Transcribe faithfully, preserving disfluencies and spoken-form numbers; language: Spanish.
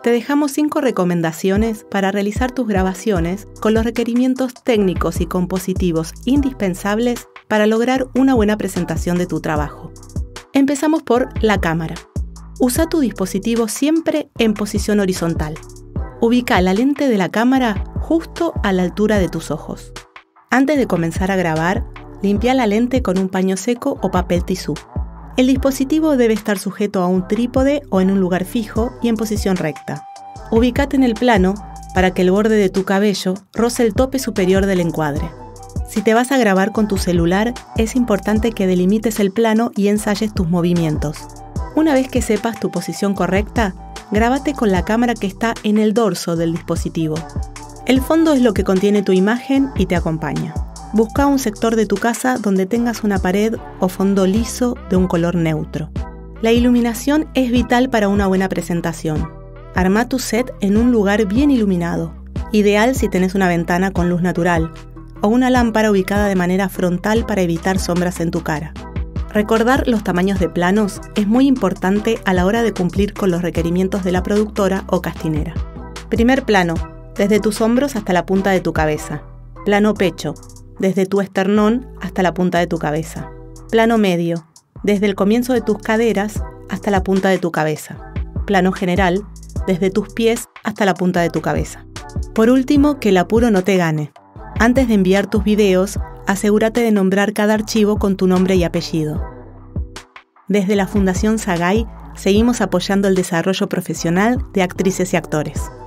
te dejamos cinco recomendaciones para realizar tus grabaciones con los requerimientos técnicos y compositivos indispensables para lograr una buena presentación de tu trabajo. Empezamos por la cámara. Usa tu dispositivo siempre en posición horizontal. Ubica la lente de la cámara justo a la altura de tus ojos. Antes de comenzar a grabar, limpia la lente con un paño seco o papel tisú. El dispositivo debe estar sujeto a un trípode o en un lugar fijo y en posición recta. Ubícate en el plano para que el borde de tu cabello roce el tope superior del encuadre. Si te vas a grabar con tu celular, es importante que delimites el plano y ensayes tus movimientos. Una vez que sepas tu posición correcta, grábate con la cámara que está en el dorso del dispositivo. El fondo es lo que contiene tu imagen y te acompaña. Busca un sector de tu casa donde tengas una pared o fondo liso de un color neutro. La iluminación es vital para una buena presentación. Arma tu set en un lugar bien iluminado, ideal si tenés una ventana con luz natural, o una lámpara ubicada de manera frontal para evitar sombras en tu cara. Recordar los tamaños de planos es muy importante a la hora de cumplir con los requerimientos de la productora o castinera. Primer plano, desde tus hombros hasta la punta de tu cabeza. Plano pecho, desde tu esternón hasta la punta de tu cabeza. Plano medio, desde el comienzo de tus caderas hasta la punta de tu cabeza. Plano general, desde tus pies hasta la punta de tu cabeza. Por último, que el apuro no te gane. Antes de enviar tus videos, asegúrate de nombrar cada archivo con tu nombre y apellido. Desde la Fundación Sagay, seguimos apoyando el desarrollo profesional de actrices y actores.